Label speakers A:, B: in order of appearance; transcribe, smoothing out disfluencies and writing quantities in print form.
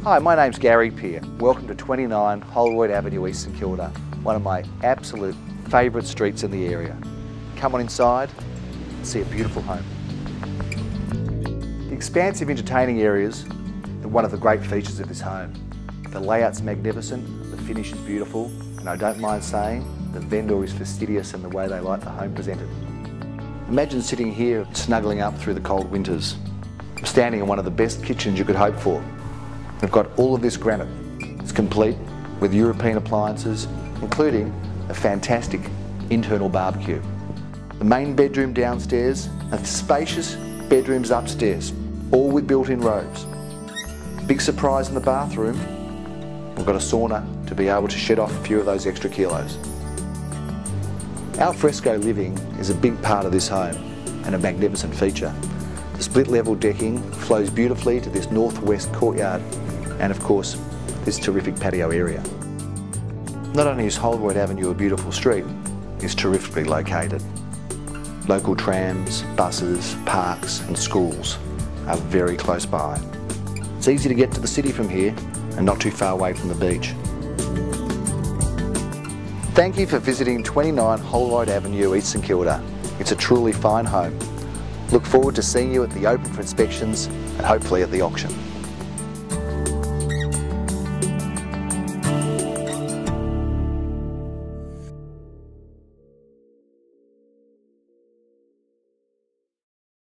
A: Hi, my name's Gary Peer. Welcome to 29 Holroyd Avenue, East St Kilda, one of my absolute favourite streets in the area. Come on inside and see a beautiful home. The expansive entertaining areas are one of the great features of this home. The layout's magnificent, the finish is beautiful, and I don't mind saying the vendor is fastidious in the way they like the home presented. Imagine sitting here snuggling up through the cold winters, standing in one of the best kitchens you could hope for. We've got all of this granite. It's complete with European appliances, including a fantastic internal barbecue. The main bedroom downstairs and spacious bedrooms upstairs, all with built-in robes. Big surprise in the bathroom, we've got a sauna to be able to shed off a few of those extra kilos. Al fresco living is a big part of this home and a magnificent feature. The split level decking flows beautifully to this northwest courtyard and of course this terrific patio area. Not only is Holroyd Avenue a beautiful street, it's terrifically located. Local trams, buses, parks and schools are very close by. It's easy to get to the city from here and not too far away from the beach. Thank you for visiting 29 Holroyd Avenue, East St Kilda. It's a truly fine home. Look forward to seeing you at the open for inspections and hopefully at the auction.